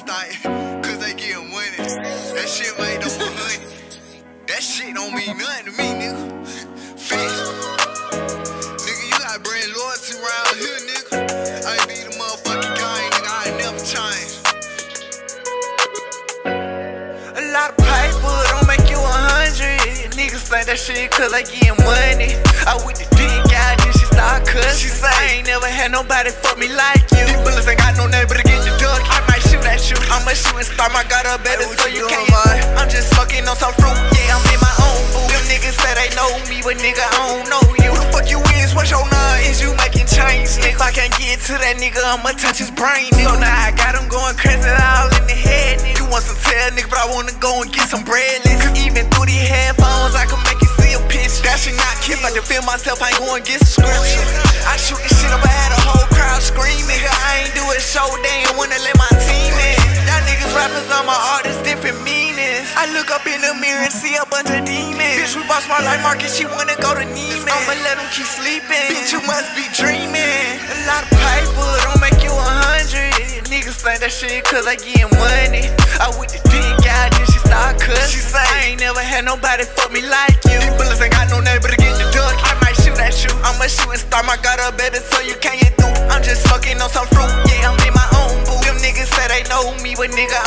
stink, cause they give money. That shit made no money. That shit don't mean nothing to me, nigga. Fish. Nigga, you gotta bring loyalty around here, nigga. I be the motherfucking gang, nigga. I ain't never change. A lot of paper don't make you 100. Niggas think that shit cause they getting money. I with the dick out, then she start cussing. She say, I ain't never had nobody fuck me like you. These bullets ain't got no name but to get the duck. I might shoot at you. I'ma shoot and start my got up better so you can't. I'm just fucking on some fruit, yeah, I'm in my own boo. Them niggas say they know me, but nigga, I don't know you. Who the fuck you is? What's your name? Is you making change? If I can't get to that nigga, I'ma touch his brain, nigga. So now I got him going crazy all in the head, nigga. You want some tail, nigga, but I wanna go and get some bread, nigga. Even through these headphones, I can make you see a pitch. That shit not kill. If I can feel myself, I ain't going get subscription. I shoot this shit up, I had a whole crowd screaming. Nigga, I ain't do a show, they ain't wanna let my team in. Y'all niggas rappers on my artists, different meanings. I look up in the mirror and see a bunch of demons. Bitch, we bought my life market, she wanna go to Neiman. I'ma let them keep sleeping. Bitch, you must be dreaming. A lot of paper don't make you 100. Niggas think that shit cause they getting money. I with the dick out, then she start cussing. She say, I ain't never had nobody fuck me like you. These bullets ain't got no name but to get the duck. I might shoot at you. I'ma shoot and start my got up better so you can't get through. I'm just fucking on some fruit, yeah, I'm in my own boo. Them niggas say they know me, but nigga,